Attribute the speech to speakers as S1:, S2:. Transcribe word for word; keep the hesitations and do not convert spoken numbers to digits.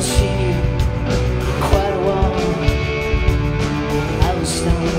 S1: seen you quite a while. I was down